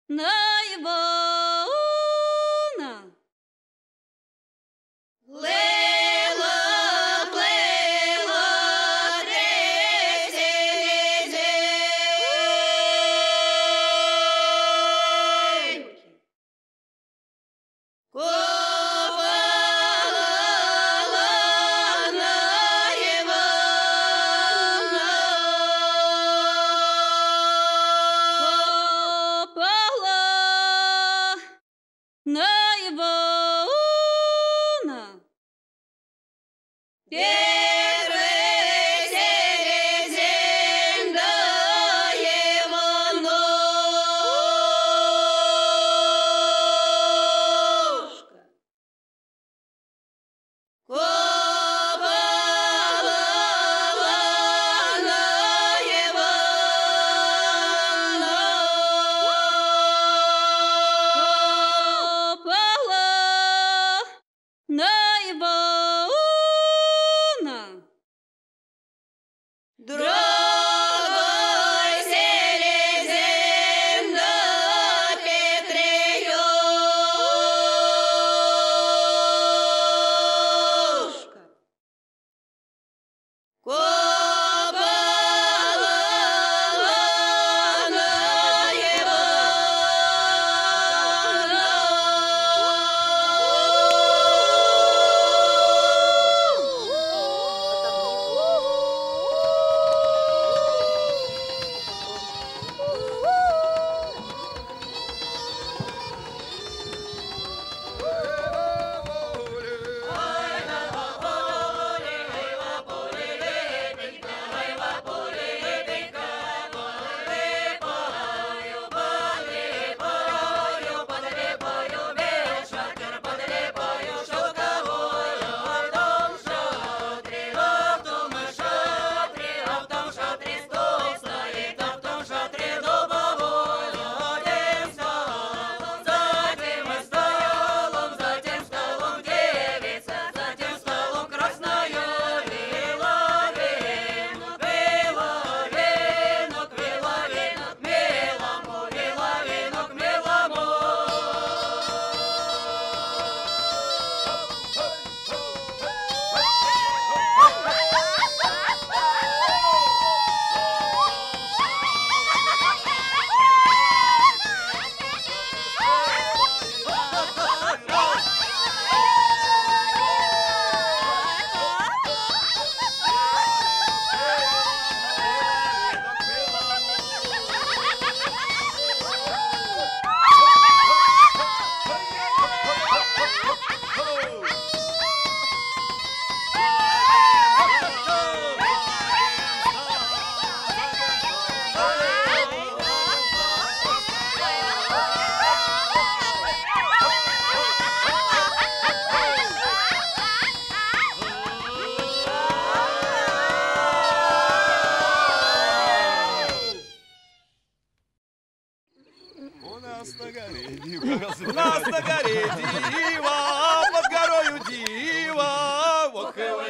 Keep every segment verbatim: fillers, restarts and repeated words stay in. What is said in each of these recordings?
на Ивана. Лейла, плейла, трезелезей. Копала на Ивана. Копала на Ивана. Первый селезень да его ножка. Копала на Ивана. Копала на Ивана. Другой селезень да Петрёшка. Копала на У нас на горе дива, у нас на горе дива, под горою дива. Вот его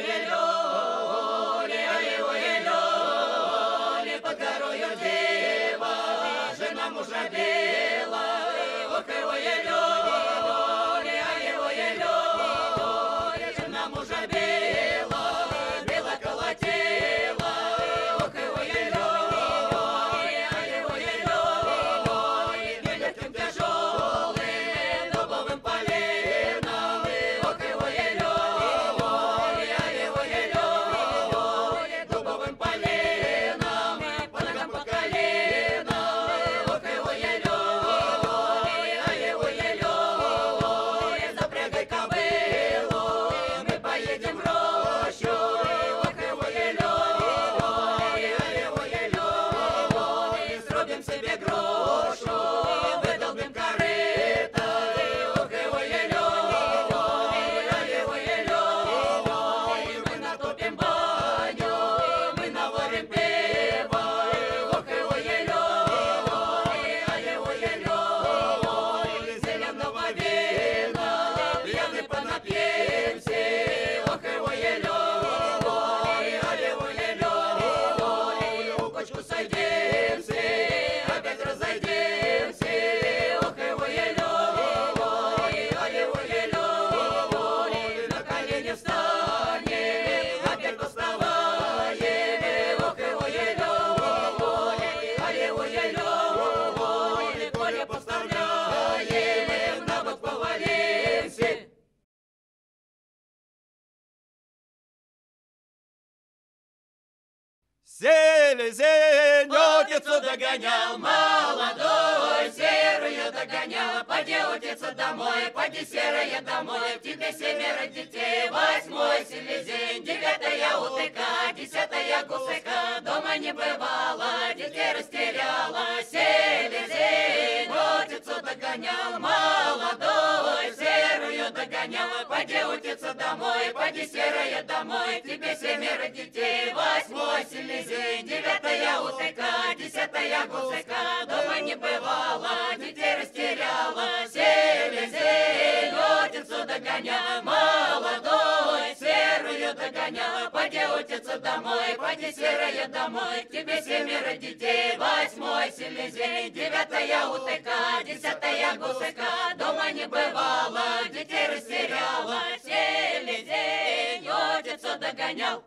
Лёли, под горою дева, жена мужа бела. Ох, его Лёли, а его Лёли, жена мужа бела, бела колотела. Ох, его Лёли, а его Лёли, нелегким тяжелым дубовым поленом. Ох, его Лёли, а его Лёли, дубовым поленом, по ногам по коленам. Ох, его Лёли, а его Лёли, запрягай кобылу, мы поедем в рощу. Ох, его Лёли, а его Лёли, срубим себе грушу, выдолбим корыто. Ох, его Лёли, а его Лёли, мы натопим баню, мы наварим пиво. Ох, его Лёли, а его Лёли, зеленого вина, пьяный понапьемся. Ох, его Лёли, а его Лёли, у кочку сойдемся, опять разойдемся. селезень, отицу догонял, молодой, серую догонял. Поди, отец, домой, поди, серая, домой. В тебе семеро детей, восьмой селезень, девятая утыка, десятая гусыка. Дома не бывало, детей растеряла. Селезень, отицу догонял, молодой, серую догонял. Поди, отец, домой, поди, серая, домой. В тебе семеро детей, восьмой селезень, девятая утыка, десятая гусыка. Дома не бывало, детей растеряла. Селезень, отицу догонял, молодой, серую догонял. Поди, отец, домой, поди, серая, домой. К тебе семеро детей, восьмой селезень, девятая утыка, десятая гусыка. Дома не бывало, детей растеряла. Селезень, отицу догонял.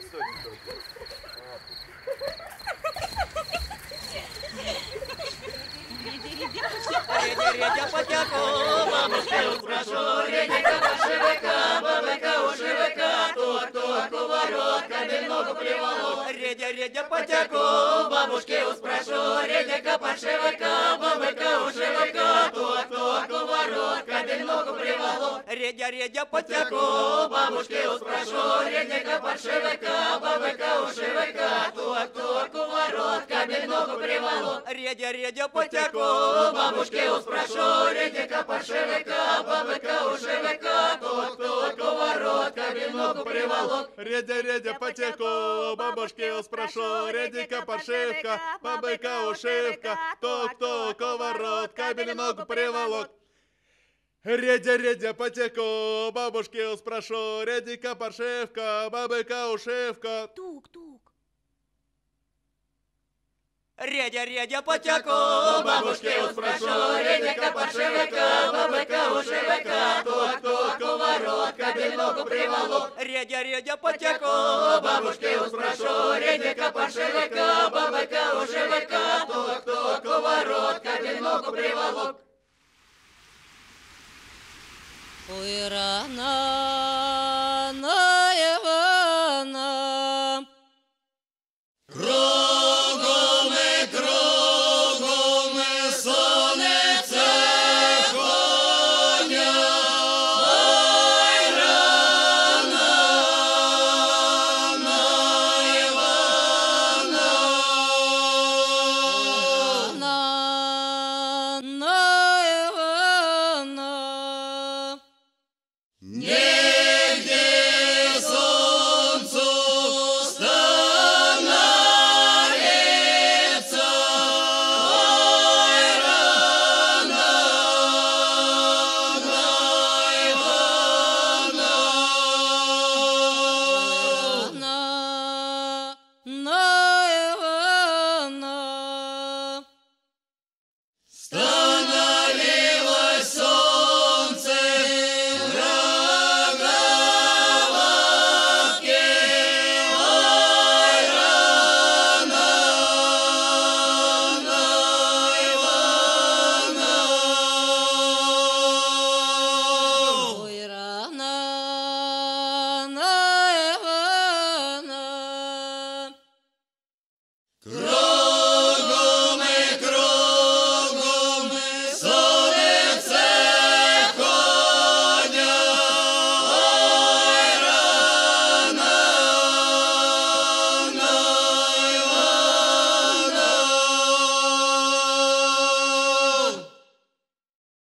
Редя потяку, бабушка, спрошу, редика, пошивика, бабыка, ушивика, тук, тук, у ворот, кабель ногу приволок. Редя, редя потяку, Бабушки, спрошу, редика, пошивика, бабыка, ушивика, тук, тук, у ворот, кабель ногу приволок. Редя, редя потяку, Бабушки, спрошу, редика, пошивика, бабыка, ушивика, тук, тук, у ворот, кабель ногу приволок. Редя, редя потяку, Бабушки, спрошу, редика, пошивика, бабыка, ушивика, тук, тук, у ворот, кабель ногу приволок. Редя, редя потеку, бабушки спрошу, редика, паршивка, бабыка, ушивка, тук-тук, у ворот, кабель ногу приволок. Редя, редя потеку, бабушки спрошу, редика, паршивка, бабыка, ушивка. Тук-тук. Редя, редя потеку, Бабушки, спрошу, редика, паршивика, бабыка, ушивика, тук-тук, у ворот, кабель ногу приволок. Редя, редя потеку, Бабушки, спрошу, редика, паршивика, бабыка, ушивика, тук-тук, у ворот, кабель ногу приволок. Уйра.